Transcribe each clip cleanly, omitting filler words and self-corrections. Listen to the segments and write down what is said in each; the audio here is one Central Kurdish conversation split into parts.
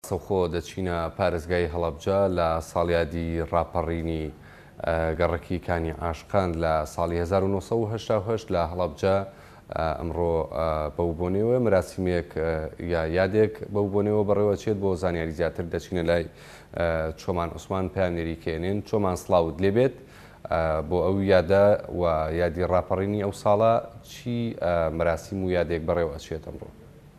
سەوخۆ دەچینە پارێزگای هەڵەبجە لە ساڵیادی ڕاپەڕینی گەڕەکی کانی عاشقان لە ساڵی 1970 لە هەڵەبجە ئەمڕۆ بەو بۆنەوە مراسیمێک یا یادێک بەو بۆنەوە بەڕێوەچێت بۆ زانیاری زیاتر دەچینە لای چۆمان عوسمان پامێری کێنێن چۆمان سڵاوت لێبێت بۆ ئەو یادە و یادی ڕاپەڕینی ئەو ساڵە چی مراسیم و یادێک بەڕێوەچێت ئەمڕۆ؟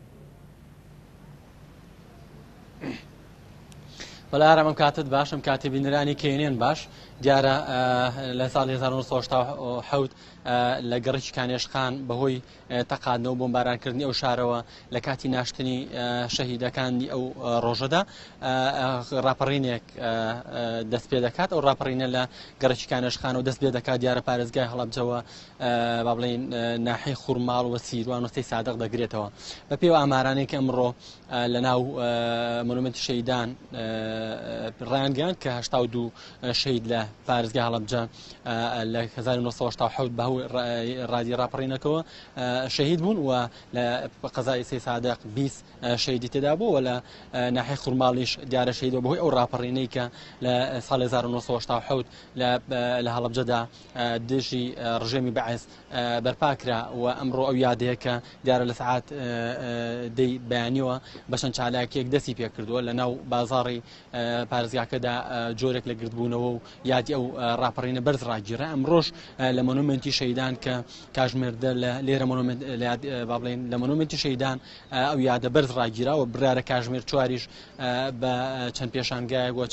بەڵا ئارام کاتت باش ئەم کاتی بینرانی کێنێن باش دیارە لە ساڵی 1970 لە گەڕێکی کانێشخان بەهۆی تەقاندنەوە بۆمبارانکردنی ئەو شارەوە لە کاتی ناشتنی شەهیدەکانی ئەو ڕۆژەدا ڕاپەڕینێک دەست پێ دەکات ئەو ڕاپەڕینە لە گەڕێکی کانێشخان و دەست پێ دەکات دیارە پارێزگای هەڵەبجەوە با بڵێن ناحی خوورماڵ و سیروان و سەی سادق دەگرێتەوە بە پێی ئامارانەی کە ئەمڕۆ لە ناو مۆنومنتی شەهیدان ڕایانگەیاند کە 82 شەهید لە پارێزگای هەڵەبجە لە 1970 بەهۆی ڕادی ڕاپەڕینەکەوە شەهید بوون و لە قەزای سەی سادق 20 شەهیدی تێدا بوو و لە ناحیە خوورماڵیش دیارە شەهیدەوە بەهۆی ئەو ڕاپەڕینەی کە لە ساڵی 1970 لە هەڵەبجەدا دژی ڕژێمی بەعز بەرپاکرا و ئەمڕۆ ئەو یادەیە کە دیارە لە سەعات دەی بەیانیەوە بە چەند چالاکیەک دەستی پێ کردووە لە ناو بازاڕی پارێزگاکەدا جۆرێک لە گردبوونەوە و یادی ئەو ڕاپەڕینە بەرز ڕاگیرە ئەمڕۆژ لە مۆنومنتی شەهیدان کە کاژمێردە لێرە با بڵێن لە مۆنومنتی شەهیدان ئەو یادە بەرز ڕاگیرا و برارە کاژمێر چواریش بە چەند پێشانگایەک و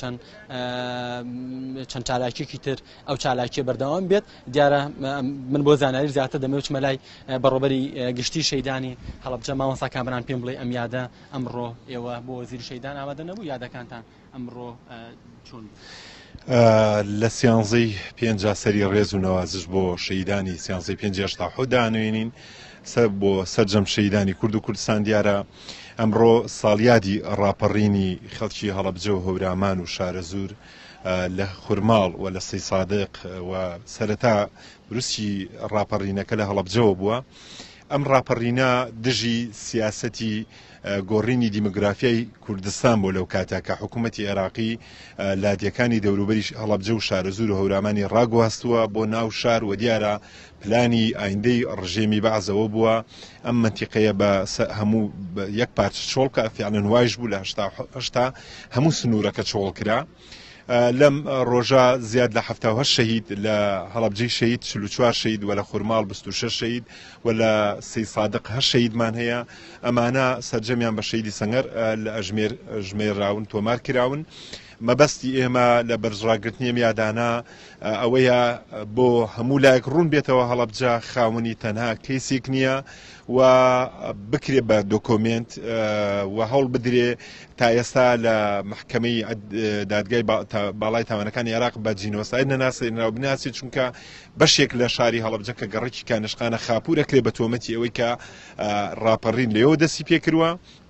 چەند چالاکیێکی تر ئەو چالاکیە بەردەوام بێت دیارە من بۆ زانایری زیاتر دەمەوێت چمە لای بەڕۆبەری گشتی شەیدانی هەڵەبجە مامۆستا کامران پێم بڵێ ئەم یادە ئەمڕۆ ئێوە بۆ وەزیری شەیدان ئامادە نەبوو یادەکانتان ئەمڕۆ چۆن؟ لە سیانزەی پێنج سەری ڕێز و نەوازش بۆ شەیدانی سیانزەی 5 دانوێنین بۆ سەرجەم شەیدانی کورد و کوردستان دیارە ئەمڕۆ ساڵیادی ڕاپەڕینی خەڵکی هەڵەبجە و هەورامان و شارەزور لە خوورماڵ و لە سەی سادق و سەرەتا بروسکی ڕاپەڕینەکە لە هەڵەبجەوە بووە. ئەم ڕاپەڕینە دژی سیاسەتی گۆڕینی دیموگرافیای کوردستان بۆ لەو کاتا کە حکوومەتی عێراقی لادیەکانی دەوروبەری هەڵەبجە و شارەزور و هەورامانی ڕاگواستووە بۆ ناو شار و دیارە پلانی ئایندەی ڕژێمی بەعزەوە بووە ئەم منتیقەیە بە هەموو یەک پارچە چۆڵکە فیعلەن وایش بوو لە هەشتا هەموو سنوورەکە چۆڵ کرا. لەم ڕۆژە زیاد لە 78 شەهید لە هەڵەبجەی شەهید 44 شەهید و لە خوورماڵ 26 شەهید و لە سەی سادق 8 شەهیدمان هەیە. ئەمانە سەرجەمیان بە شەهیدی سەنگەر لە ئەژمێر ژمێراون تۆمار کراون. مەبەستی ئێمە لە بەرژڕاگرتنی ئەم یادانە ئەوەیە بۆ هەموو لایەک ڕوون بێتەوە هەڵەبجە خاوەنی تەنها کەیسێک نییە و بکرێ بە دۆکۆمنت و هەوڵ بدرێ تا ئێستا لە محکەمەی دادگای باڵای تاوانەکانی عێراق بە جینۆساید نەناسێنراو بناسی چونکە بەشێک لە شاری هەڵەبجە کە گەڕێکی کانیشخانە خاپوورەکرێ بە تۆمەتی ئەوەی کە ڕاپەڕین لێەوە دەستی پێکردووە.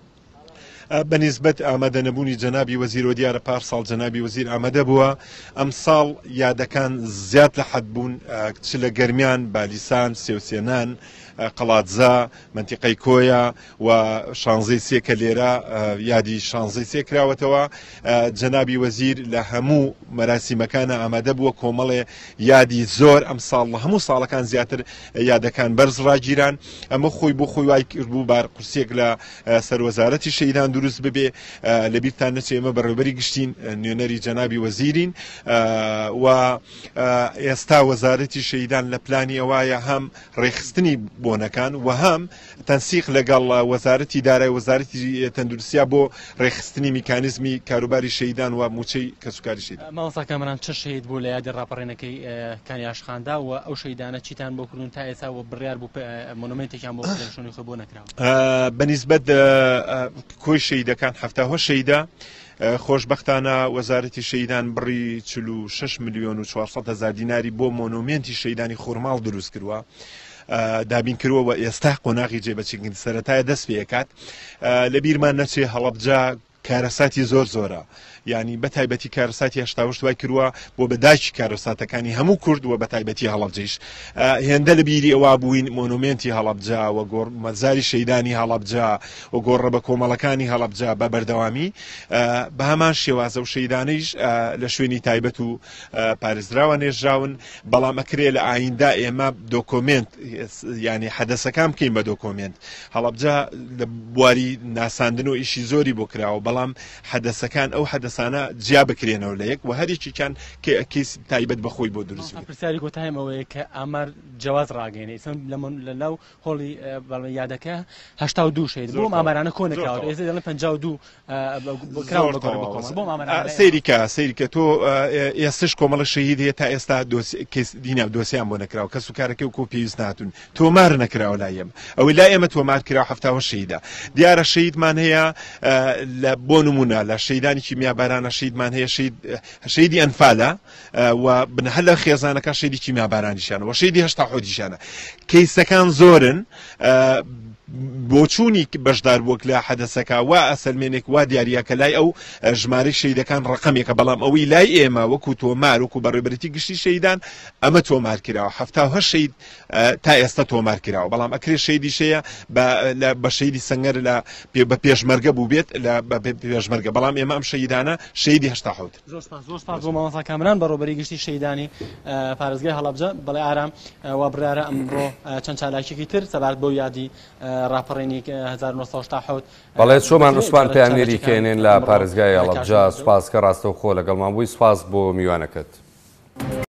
بەنسبەت ئامادە نەبوونی جەنابی وەزیر و دیارە پارساڵ جەنابی وەزیر ئامادە بووە ئەم ساڵ یادەکان زیاد لە حەد بوون چ لە گەرمیان بالیسان سێوسێنان قەڵاتزا منتیقەی کۆیە و شانزەی سێ کە لێرە یادی شانزەی سێ کراوەتەوە. جەنابی وەزیر لە هەموو مەراسیمەکانە ئامادە بووە کۆمەڵێ یادی زۆر ئەم ساڵ لە هەموو ساڵەکان زیاتر یادەکان بەرز ڕاگیران ئەمە خۆی بۆ خۆی وای کردبوو بار قورسێک لە سەروەزارەتی شەیدان دروست ببێ. لەبیرتان نەچێ ئێمە بەڕێوەبەری گشتین نوێنەری جەنابی وەزیرین و ئێستا وەزارەتی شەیدان لە پلانی ئەوایە هەم ڕێخستنی بۆنەکان و هەم تەنسیق لەگەڵ وەزارەتی دارای وەزارەتی تەندروستیا بۆ ڕێخستنی میکانیزمی کاروباری شەیدان و موچەی کەسوکاری شەیدان. مامۆستا کامران چ شەهید بوو لە یادی ڕاپەڕینەکەی کانی عاشقاندا و ئەو شەیدانە چیتان بۆ کردون تا ئێستا و بڕیار بوو مۆنومنتێکیان بۆ شوێنی خۆی بۆ نەکراوە؟ بەنسبەت کۆی شەیدەکان 70 شەیدا خۆشبەختانە وەزارەتی شەیدان بڕی 46 ملیۆن و 400 هەزار دیناری بۆ مۆنومنتی شەیدانی خوورماڵ دروست کردووە. دابین کردووە و ئێستا قۆناغی جێبەجێکردن سەرەتایە دەست پێ دەکات. لە بیرمان نەچێ هەڵەبجە کارەساتی زۆر زۆرە ینی بە تایبەتی کارەساتی هێشتاوەشت وای کردووە بۆ بەدایکی کارەساتەکانی هەموو کوردووە بە تایبەتی هەڵەبجەیش هێندە لە بیری ئەوە بووین مۆنومنتی هەڵەبجا و گۆڕ مەزاری شەیدانی هەڵەبجا و گۆڕە بە کۆمەڵەکانی هەڵەبجا بە بەردەوامی بە هەمان شێوازە و شەیدانەیش لە شوێنی تایبەت و پارێزراوە نێژراون بەڵام ئەکرێ لە ئایندا ئێمە دۆکۆمنت ینی حەدەسەکان بکەین بە دۆکۆمنت هەڵەبجا لە بواری ناساندن و ئیشی زۆری بۆ کراوە بەڵام حەدەسەکان ئەو حەدەسانە جیا بکرێنەوە لە یەک و هەریکیان کەیسی تایبەت بەخۆی بۆ دروست پرسیاری کۆتایم ئەوەیە کە ئامار جیاواز ڕاگەێنێ لە ناو هۆڵی یادەکە 82 شەید بۆ ئامارانە کۆ نەکراوە ئێستا دەڵێن 52 سەیریکە تۆ ئێستش کۆمەڵە شەهید هەیە تا ئێستا دینە دۆسییان بۆ نەکراوە کە سوکارەکە و کۆ پێویست ناتون تۆمار نەکراوە لا ئێمە ئەوەی لا ئێمە تۆمار کراوە 70 شەیدا دیارە شەیدمان هەیە بۆ نمونە لە شەیدانی کیمیابارانە شەیدمان هەیە شەیدی ئەنفالە و بنهە لە خێزانەکە شەیدی کیمیابارانیشانە و شەیدی هەشتا حۆدیشانە کەیسەکان زۆرن بۆچوونی بەشدار بووک لە حەدەسەکە وا ئەسەلمێنێک وا دیارریەکە لای ئەو ژمارەی شەیدەکان ڕقەمێکە بەڵام ئەوەی لای ئێمە وەکو تۆمار وەکو بەڕێبەتی گشتی شەیدان ئەمە تۆمار کراوە 70 شەید تا ئێستا تۆمار کراوە بەڵام ئەکرێ شەیدی شەیە بە شەیدی سەنگەر لە بە پێشمەرگە بوو بێت لە پێشمەرگە بەڵام ئێمە ئەم شەیدانە شەیدی هەشتا حەوت زۆر سپاس بۆ مامۆستا کامران بەڕێوەبەری گشتی شەیدانی پارێزگای هەڵەبجە بەڵێ ئارام وا برارە ئەمڕۆ چەند چالاکێکی تر سەبارەت بۆ یادی ڕاپەڕینی 1970 بەڵێ چۆمان عوسمان پەیامێری کێنێن لە پارێزگای هەڵەبجە سوپاس کە ڕاستەوخۆ لەگەڵمان بووی سوپاس بۆ میوانەکەت